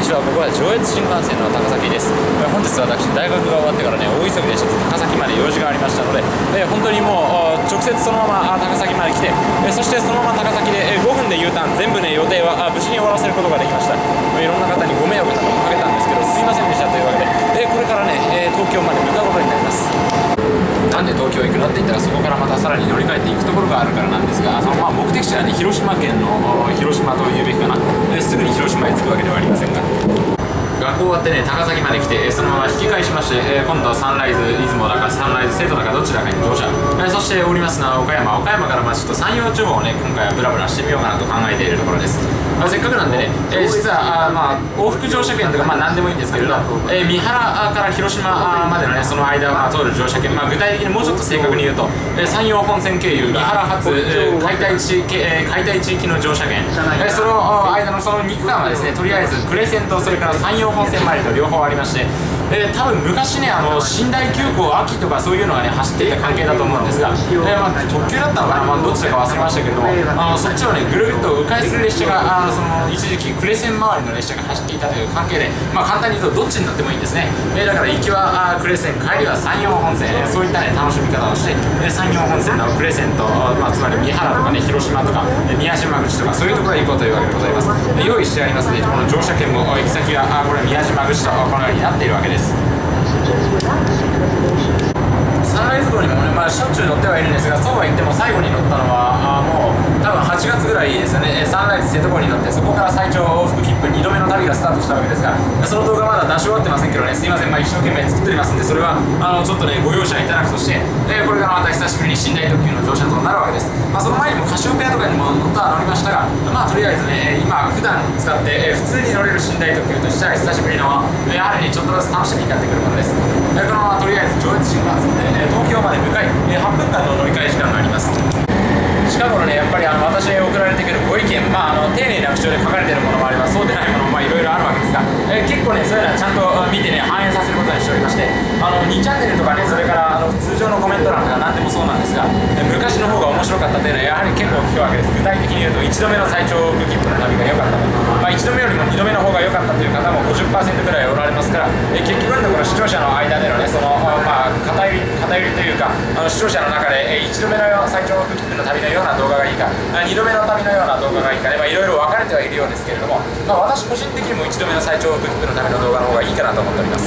ちは、ここは上越新幹線の高崎です。本日私、大学が終わってからね、大急ぎでちょっと高崎まで用事がありましたので、本当にもう直接そのまま高崎まで来て、そしてそのまま高崎で5分で U ターン、全部ね、予定は無事に終わらせることができました。いろんな方にご迷惑などもかけたんですけど、すいませんでしたというわけで、これからね、東京まで向かうことになります。なんで東京行くのって言ったら、そこからまたさらに乗り換えていくところがあるからなんですが、目的地はね、広島県の広島というべきかな、すぐに広島へ着くわけではありませんが、学校終わってね、高崎まで来て、そのまま引き返しまして、今度はサンライズ出雲だかサンライズ瀬戸だかどちらかに乗車、そしておりますのは岡山からちょっと山陽地方をね、今回はブラブラしてみようかなと考えているところです。せっかくなんでね、実は往復乗車券とか何でもいいんですけれど、三原から広島までのね、その間を通る乗車券、具体的にもうちょっと正確に言うと、山陽本線経由三原発解体地域の乗車券、その間のその2区間はですね、とりあえず呉線とそれから山陽本線周りと両方ありまして、多分昔ね、寝台急行秋とかそういうのがね、走っていた関係だと思うんですが、特急だったのかな、どっちだか忘れましたけれども、そっちをね、ぐるぐると迂回する列車がその一時期呉線周りの列車が走っていたという関係で、簡単に言うとどっちに乗ってもいいんですね。だから行きは呉線、帰りは山陽本線、そういったね、楽しみ方をして、山陽本線の呉線と、つまり三原とかね、広島とか宮島口とかそういうところへ行こうというわけでございます。用意してありますね、この乗車券も行き先はこれ宮島口とこのようになっているわけです。サンライズ号にもね、しょっちゅう乗ってはいるんですが、そうは言っても最後に乗ったのはもう多分8月ぐらいですよね。サンライズ瀬戸号に乗って、そこから最長往復切符2度目の旅がスタートしたわけですが、その動画まだ出し終わってませんけどね、すいません、一生懸命作っておりますんで、それはちょっとね、ご容赦いただくとして、これからまた久しぶりに寝台特急の乗車となるわけです。その前にもカシオペアとかにも乗りましたが、とりあえずね、今普段使って普通に乗れる寝台特急としては久しぶりの、やはりね、ちょっとずつ楽しみになってくるものです。このままとりあえず上越新幹線で東京まで向かい、8分間の乗り換え時間があります。近頃ね、やっぱり私へ送られてくるご意見、丁寧な口調で書かれているものもあれば、そうでないものもいろいろあるわけですが、結構ね、そういうのはちゃんと見てね、反映させることにしておりまして、2チャンネルとかね、それから通常のコメント欄とか何でもそうなんですが、昔の方が面白かったというのは、やはり結構聞くわけです。具体的に言うと、1度目の最長往復切符の旅が良かったと、1度目よりも2度目の方が良かったという方も 50% くらいおられますから、結局のところ視聴者の間でのね、その偏りというか、視聴者の中で1度目の最長往復切符の旅のような動画がいいか、2度目の旅のような動画がいいかね、いろいろ分かれてはいるようですけれども、私個人的にも1度目の最長往復切符のための動画の方がいいかなと思っております。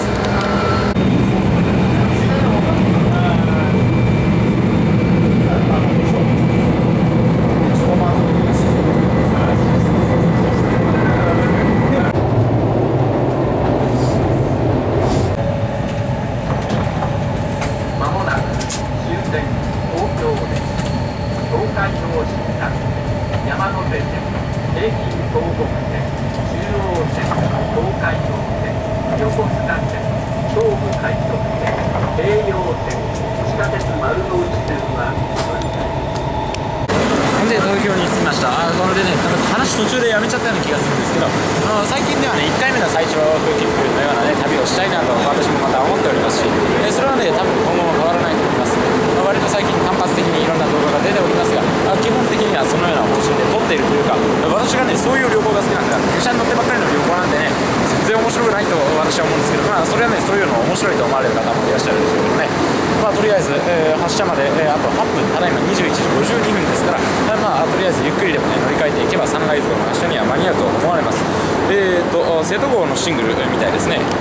で東京に着きました。それでね、話途中でやめちゃったような気がするんですけど、最近ではね、1回目の最長往復切符のようなね、旅をしたいなと私もまた思っておりますし、それはね、多分今後も変わらないと思います。割と最近単発的にいろんな動画が出ておりますが、基本的にはそのような方針で撮っているというか、私がね、そういう旅行が好きなんだ。電車に乗ってばっかりの旅行なんでね、全然面白くないと私は思うんですけど、それはね、そういうの面白いと思われる方もいらっしゃるでしょうけどね。とりあえず、発車まで、あと8分、ただいま21時52分ですから、とりあえずゆっくりでもね、乗り換えていけばサンライズ号の発車には間に合うと思われます。瀬戸号のシングルみたいですね。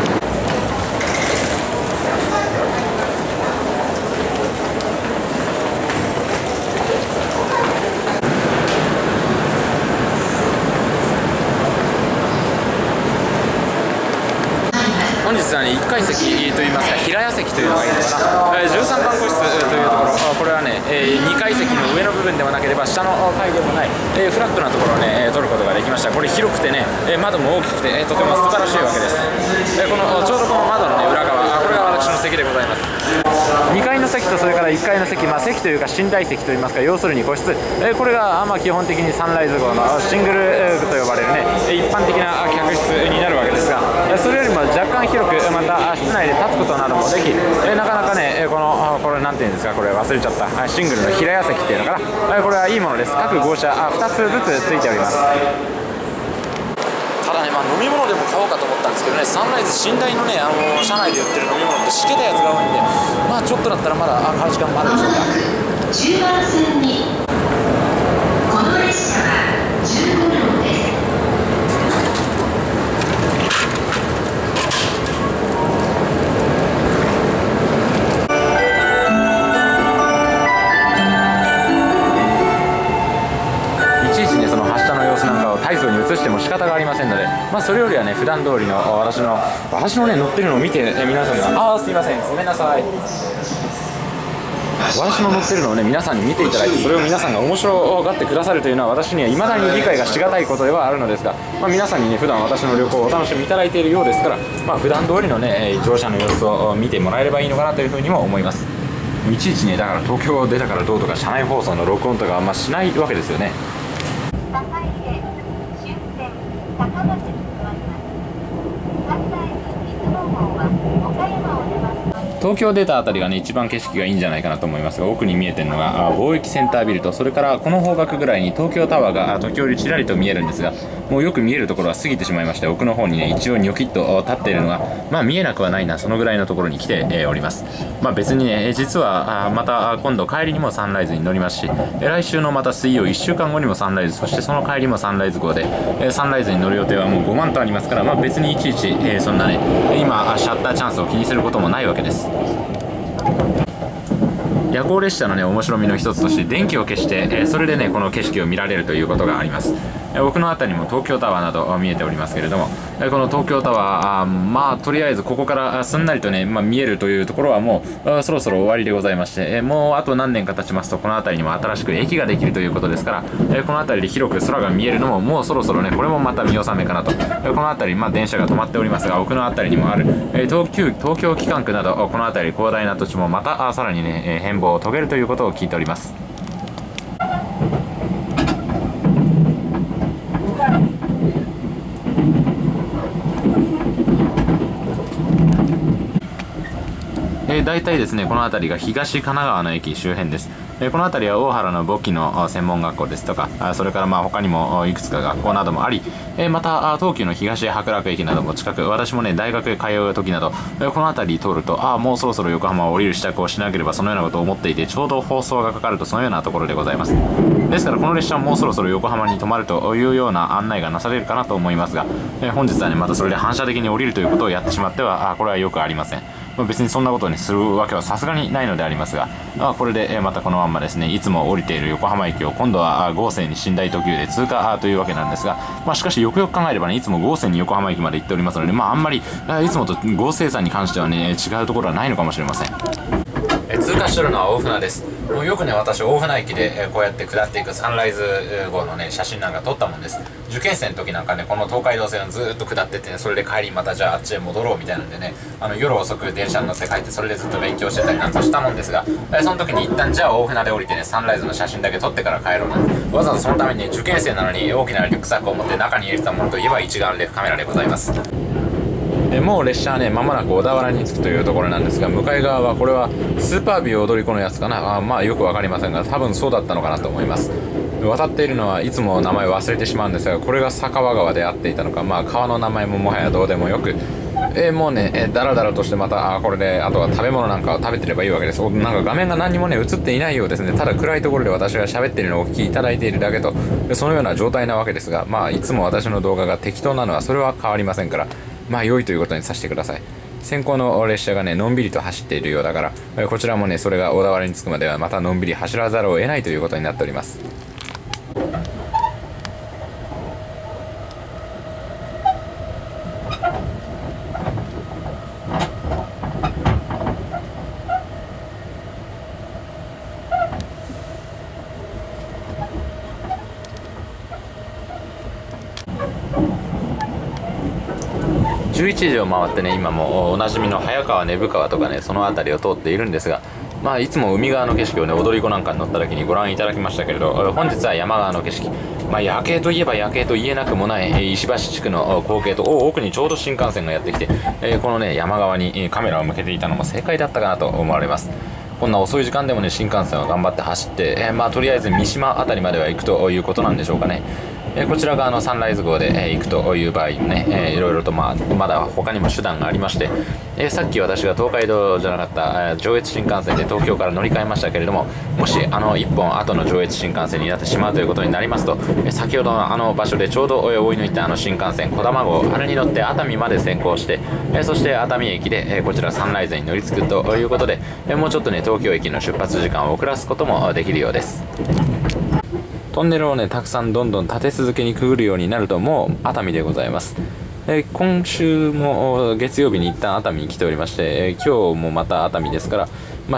本日はね、1階席といいますか、平屋席というのがいいのかな、13番個室というところ、これはね、2階席の上の部分でもなければ下の階でもない、フラットなところをね、撮ることができました。これ広くてね、窓も大きくて、とても素晴らしいわけです。ちょうどこの窓の、ね、裏側、これが私の席でございます。2階の席とそれから1階の席、席というか寝台席といいますか、要するに個室、これが基本的にサンライズ号のシングルと呼ばれるね、一般的な客室になるわけですが、それよりも若干広く、また室内で立つことなどもでき、なかなかね、これなんていうんですか、これ忘れちゃった、シングルの平屋席っていうのかな、これはいいものです。各号車2つずつついております。ただだね、飲み物でも買おうかと思ったんですけどね、サンライズ寝台のね、車内で売ってる飲み物ってしけたやつが多いんで、ちょっとだったらまだ買う時間もあるでしょうか。 中盤線にこの列車は15両です。 大層に映しても仕方がありませんので、それよりはね、普段通りの私のね、乗ってるのを見て、皆さんがすいません、ごめんなさい、私の乗ってるのをね、皆さんに見ていただいて、それを皆さんが面白がってくださるというのは、私には未だに理解がしがたいことではあるのですが、皆さんにね、普段私の旅行をお楽しみいただいているようですから、普段通りのね、乗車の様子を見てもらえればいいのかなというふうにも思います。いちいちね、だから東京出たからどうとか、車内放送の録音とかあんましないわけですよね。東京出たあたりがね、一番景色がいいんじゃないかなと思いますが、奥に見えてるのが貿易センタービルと、それからこの方角ぐらいに東京タワーが時折ちらりと見えるんですが、もうよく見えるところは過ぎてしまいまして、奥の方にね、一応ニョキッと立っているのが見えなくはないな、そのぐらいのところに来ております。別にね、実はまた今度帰りにもサンライズに乗りますし、来週のまた水曜1週間後にもサンライズ、そしてその帰りもサンライズ号でサンライズに乗る予定はもう5万とありますから、別にいちいちそんなね、今シャッターチャンスを気にすることもないわけです。夜行列車のね、面白みの一つとして電気を消して、それでね、この景色を見られるということがあります。僕の辺りにも東京タワーなど見えておりますけれども、この東京タワー、とりあえずここからすんなりとね、見えるというところはもうそろそろ終わりでございまして、もうあと何年か経ちますと、この辺りにも新しく駅ができるということですから、この辺りで広く空が見えるのももうそろそろね、これもまた見納めかなと。この辺り、電車が止まっておりますが、奥の辺りにもある、東京機関区など、この辺り広大な土地もまたさらにね、変貌を遂げるということを聞いております。大体ですね、この辺りが東神奈川の駅周辺です。この辺りは大原の簿記の専門学校ですとか、それから他にもいくつか学校などもあり、また東急の東白楽駅なども近く、私もね、大学へ通う時など、この辺り通ると、もうそろそろ横浜を降りる支度をしなければ、そのようなことを思っていて、ちょうど放送がかかるとそのようなところでございます。ですからこの列車はもうそろそろ横浜に止まるというような案内がなされるかなと思いますが、本日はね、またそれで反射的に降りるということをやってしまっては、これはよくありません。別にそんなことを、ね、するわけはさすがにないのでありますが、これでまたこのまんまですね、いつも降りている横浜駅を今度は豪勢に寝台特急で通過というわけなんですが、しかしよくよく考えればね、いつも豪勢に横浜駅まで行っておりますので、あんまりいつもと豪勢さに関してはね、違うところはないのかもしれません。通過してるのは大船です。もうよくね、私大船駅でこうやって下っていくサンライズ号のね、写真なんか撮ったもんです。受験生の時なんかね、この東海道線をずーっと下ってってね、それで帰りまたじゃああっちへ戻ろうみたいなんでね、夜遅く電車に乗って帰って、それでずっと勉強してたりなんかしたもんですが、その時に一旦じゃあ大船で降りてね、サンライズの写真だけ撮ってから帰ろうなんて、わざわざそのために、ね、受験生なのに大きなリュックサックを持って中に入れてたものといえば一眼レフカメラでございます。もう列車はね、間もなく小田原に着くというところなんですが、向かい側はこれはスーパービュー踊り子のやつかな、よく分かりませんが、多分そうだったのかなと思います。渡っているのはいつも名前を忘れてしまうんですが、これが酒川川であっていたのか、川の名前ももはやどうでもよく、もうね、だらだらとしてまたこれであとは食べ物なんかを食べてればいいわけです。なんか画面が何にもね映っていないようですね。ただ暗いところで私が喋っているのをお聞きいただいているだけと、そのような状態なわけですが、いつも私の動画が適当なのはそれは変わりませんから、良いということにさせてください。先行の列車がねのんびりと走っているようだから、こちらもねそれが小田原に着くまではまたのんびり走らざるを得ないということになっております。11時を回ってね、今もおなじみの早川根府川とかね、その辺りを通っているんですが、いつも海側の景色をね、踊り子なんかに乗った時にご覧いただきましたけれど、本日は山側の景色、夜景といえば夜景と言えなくもない石橋地区の光景と、奥にちょうど新幹線がやってきて、このね山側にカメラを向けていたのも正解だったかなと思われます。こんな遅い時間でもね新幹線は頑張って走って、とりあえず三島辺りまでは行くということなんでしょうかね。 こちらがサンライズ号で行くという場合にね、いろいろとまだ他にも手段がありまして、さっき私が東海道じゃなかった上越新幹線で東京から乗り換えましたけれども、もし1本後の上越新幹線になってしまうということになりますと、先ほどの場所でちょうど追い抜いた新幹線こだま号、あれに乗って熱海まで先行して、そして熱海駅でこちらサンライズに乗り継ぐということで、もうちょっとね東京駅の出発時間を遅らすこともできるようです。トンネルをねたくさんどんどん立て続けにくぐるようになるともう熱海でございます。今週も月曜日に一旦熱海に来ておりまして、今日もまた熱海ですから、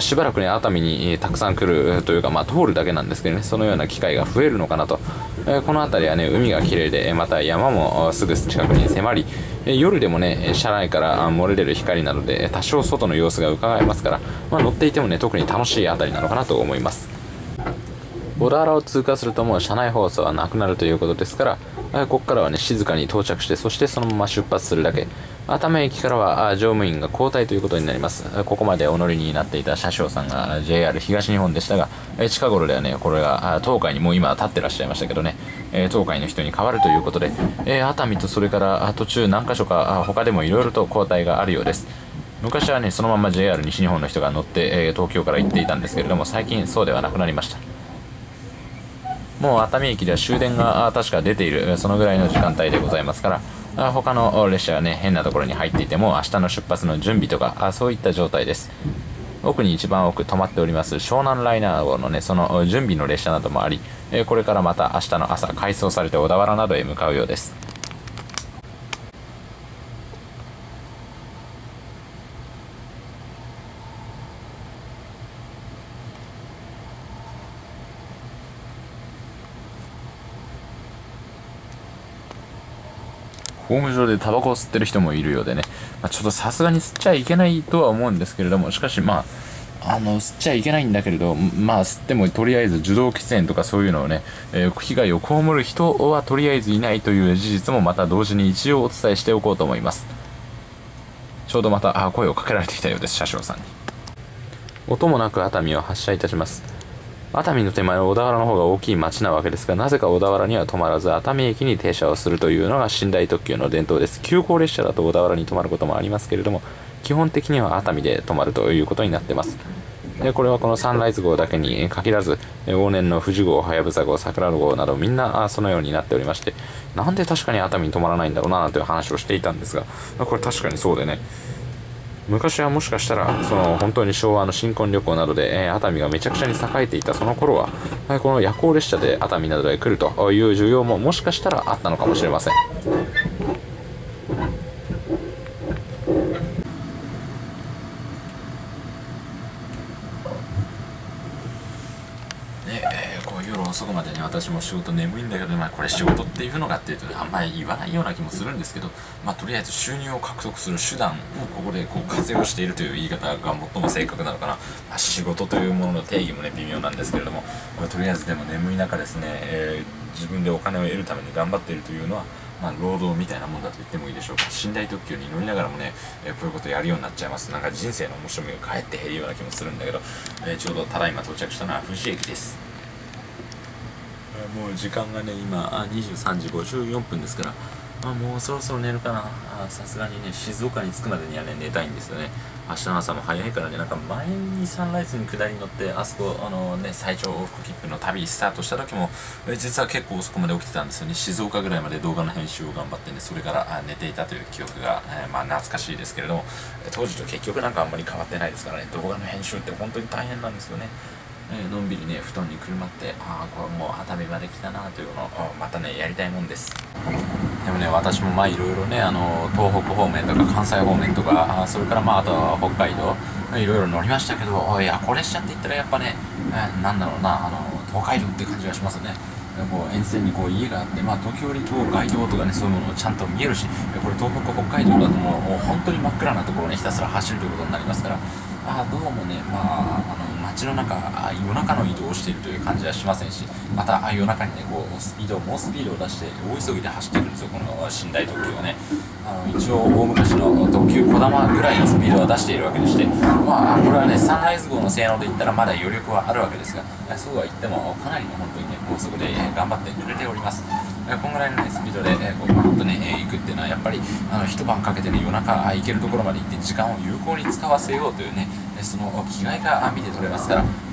しばらくね熱海にたくさん来るというか、通るだけなんですけどね、そのような機会が増えるのかなと。この辺りはね海が綺麗で、また山もすぐ近くに迫り、夜でもね車内から漏れ出る光などで多少外の様子が伺えますから、乗っていてもね特に楽しい辺りなのかなと思います。小田原を通過するともう車内放送はなくなるということですから、ここからはね静かに到着して、そしてそのまま出発するだけ。熱海駅からは乗務員が交代ということになります。ここまでお乗りになっていた車掌さんが JR 東日本でしたが、近頃ではねこれが東海にもう今は立ってらっしゃいましたけどね、東海の人に変わるということで、熱海とそれから途中何箇所か他でもいろいろと交代があるようです。昔はねそのまま JR 西日本の人が乗って、東京から行っていたんですけれども、最近そうではなくなりました。もう熱海駅では終電が確か出ている、そのぐらいの時間帯でございますから、他の列車がね変なところに入っていても明日の出発の準備とかそういった状態です。奥に一番奥止まっております湘南ライナー号のねその準備の列車などもあり、これからまた明日の朝改装されて小田原などへ向かうようです。ホーム上でタバコを吸ってる人もいるようでね、ちょっとさすがに吸っちゃいけないとは思うんですけれども、しかし吸っちゃいけないんだけれど、吸ってもとりあえず受動喫煙とかそういうのをね、被害を被る人はとりあえずいないという事実もまた同時に一応お伝えしておこうと思います。ちょうどまた声をかけられてきたようです、車掌さんに。音もなく熱海を発車いたします。熱海の手前は小田原の方が大きい町なわけですが、なぜか小田原には止まらず熱海駅に停車をするというのが寝台特急の伝統です。急行列車だと小田原に止まることもありますけれども、基本的には熱海で止まるということになっています。これはこのサンライズ号だけに限らず、往年の富士号、はやぶさ号、桜号などみんなそのようになっておりまして、なんで確かに熱海に止まらないんだろうななんていう話をしていたんですが、これ確かにそうでね、昔はもしかしたら本当に昭和の新婚旅行などで、熱海がめちゃくちゃに栄えていたその頃は、この夜行列車で熱海などへ来るという需要ももしかしたらあったのかもしれません。夜遅くまでね私も仕事眠いんだけど、これ仕事っていうのがっていうとあんまり言わないような気もするんですけど、とりあえず収入を獲得する手段をここで活用しているという言い方が最も正確なのかな。仕事というものの定義もね微妙なんですけれども、とりあえずでも眠い中ですね、自分でお金を得るために頑張っているというのは労働みたいなもんだと言ってもいいでしょうか。寝台特急に乗りながらもね、こういうことやるようになっちゃいます。なんか人生の面白みがかえって減るような気もするんだけど、ちょうどただいま到着したのは富士駅です。もう時間がね今23時54分ですから、もうそろそろ寝るかな。さすがにね静岡に着くまでにはね寝たいんですよね。明日の朝も早いからね、なんか前にサンライズに下りに乗ってあそこ最長往復切符の旅スタートした時も実は結構遅くまで起きてたんですよね。静岡ぐらいまで動画の編集を頑張ってね、それから寝ていたという記憶が、懐かしいですけれども、当時と結局なんかあんまり変わってないですからね。動画の編集って本当に大変なんですよね。のんびりね布団にくるまって、これもう熱海まで来たなというのをまたねやりたいもんです。でもね私もいろいろね東北方面とか関西方面とかそれからあとは北海道いろいろ乗りましたけど、夜行列車って言ったらやっぱね、なんだろうな東海道って感じがしますね。沿線に家があって、時折街道とかねそういうものをちゃんと見えるし、これ東北北海道だともう本当に真っ暗なところをねひたすら走るということになりますから、どうもね街の中夜中の移動をしているという感じはしませんし、また夜中にね猛スピードを出して大急ぎで走ってくるんですよ、この寝台特急はね。一応大昔の特急こだまぐらいのスピードは出しているわけでして、これはねサンライズ号の性能で言ったらまだ余力はあるわけですが、そうは言ってもかなりの本当にね高速で頑張ってくれております。 こんぐらいの、ね、スピードで、こうバーッとね、行くっていうのはやっぱり一晩かけてね夜中行けるところまで行って時間を有効に使わせようというねその気概が見て取れますから、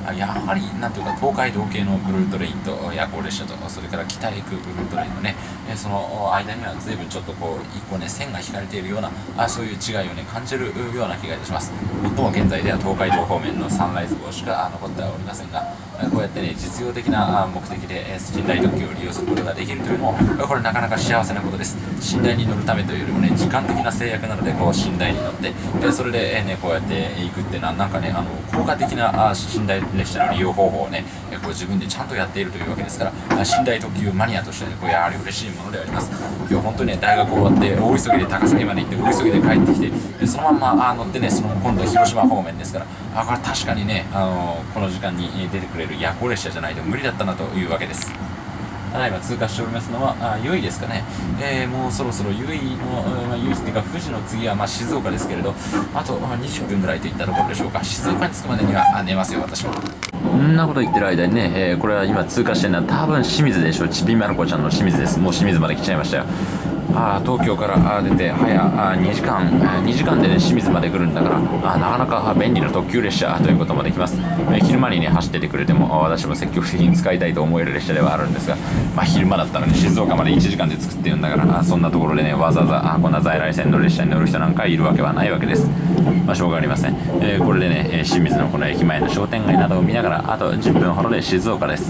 やはりなんというか東海道系のブルートレインと夜行列車とそれから北へ行くブルートレインのねその間には随分ちょっとこう一個ね線が引かれているようなそういう違いをね感じるような気がいたします。もっとも現在では東海道方面のサンライズ号しか残ってはおりませんが、こうやってね実用的な目的で寝台特急を利用することができるというのもこれなかなか幸せなことです。寝台に乗るためというよりもね時間的な制約なのでこう寝台に乗ってそれでねこうやって行くっていうのはなんかね効果的な寝台列車の利用方法をねこう自分でちゃんとやっているというわけですから寝台特急マニアとしてねこうやはり嬉しいものであります。今日本当にね大学終わって大急ぎで高崎まで行って大急ぎで帰ってきてそのまんま乗ってね今度は広島方面ですからこれ確かにねこの時間に出てくれる夜行列車じゃないと無理だったなというわけです。ただいま通過しておりますのは由比ですかね、もうそろそろ由比の、由比っていうか富士の次は静岡ですけれどあと20分ぐらいといったところでしょうか。静岡に着くまでには寝ますよ私は。こんなこと言ってる間にね、これは今通過してるのは多分清水でしょう。ちびまる子ちゃんの清水です。もう清水まで来ちゃいましたよ。東京から出て早2時間でね清水まで来るんだからなかなか便利な特急列車ということもできます。昼間にね走っててくれても私も積極的に使いたいと思える列車ではあるんですが、昼間だったらね静岡まで1時間で作ってるんだからそんなところでねわざわざこんな在来線の列車に乗る人なんかいるわけはないわけです。しょうがありません。これでね清水のこの駅前の商店街などを見ながらあと10分ほどで静岡です。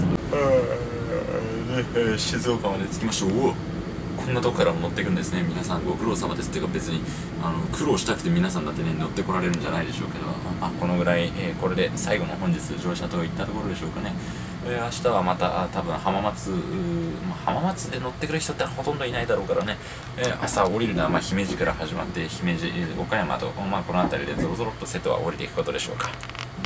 静岡まで着きましょう。こんなとこから乗っていくんですね。皆さんご苦労様です。っていうか別に苦労したくて皆さんだってね乗ってこられるんじゃないでしょうけど、このぐらい、これで最後の本日乗車といったところでしょうかね。明日はまた多分浜松で乗ってくる人ってほとんどいないだろうからね、朝降りるのは姫路から始まって姫路、岡山と、この辺りでゾロゾロっと瀬戸は降りていくことでしょうか。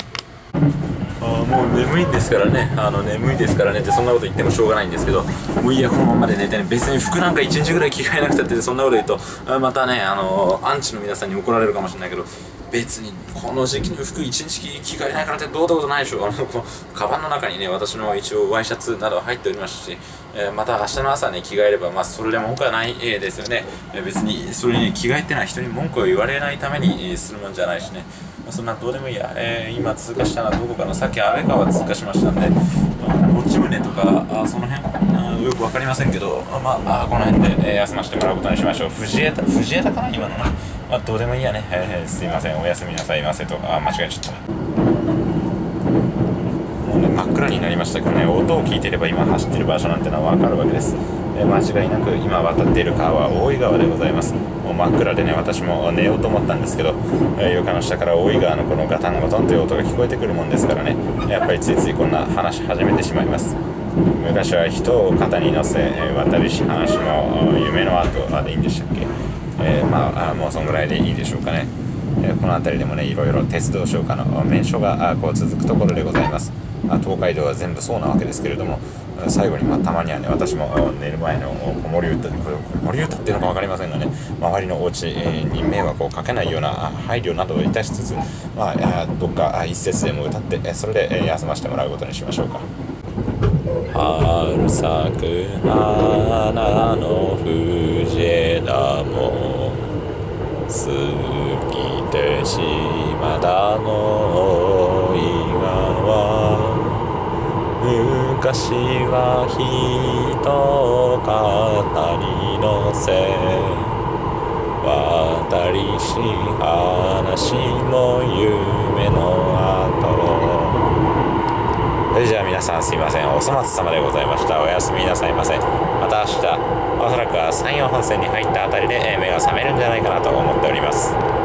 もう眠いんですからね眠いですからねってそんなこと言ってもしょうがないんですけど、もういいやこのままで寝てね、別に服なんか1日ぐらい着替えなくたってそんなこと言うとまたねアンチの皆さんに怒られるかもしれないけど、別にこの時期に服1日着替えないからってどうってことないでしょ。このカバンの中にね私の一応ワイシャツなど入っておりますし、また明日の朝ね着替えればそれで文句はないですよね。別にそれに着替えてない人に文句を言われないためにするもんじゃないしね、そんなどうでもいいや。今通過したのはどこかな。さっき安倍川通過しましたんで落ち宗とかその辺よく分かりませんけどこの辺で、休ませてもらうことにしましょう。藤枝かな今のね。どうでもいいやね。すいませんおやすみなさいませと間違えちゃった。もうね真っ暗になりましたけどね、音を聞いてれば今走ってる場所なんてのは分かるわけです。間違いなく今渡っている川は大井川でございます。もう真っ暗でね私も寝ようと思ったんですけど、床の下から大井川のこのガタンゴトンという音が聞こえてくるもんですからね、やっぱりついついこんな話し始めてしまいます。昔は人を肩に乗せ渡りし話も夢の後でいいんでしたっけ。もうそんぐらいでいいでしょうかね。この辺りでもねいろいろ鉄道商家の名所がこう続くところでございます。東海道は全部そうなわけですけれども、最後にたまにはね私も寝る前の子守歌っていうのか分かりませんがね、周りのお家に迷惑をかけないような配慮などをいたしつつ、どっか一節でも歌ってそれで休ませてもらうことにしましょうか。春咲く花の藤枝も過ぎて島田の井川、昔は人肩に乗せ渡りし話も夢の後。それじゃあ皆さんすいません、お粗末様でございました。おやすみなさいませ。また明日おそらくは山陽本線に入ったあたりで目が覚めるんじゃないかなと思っております。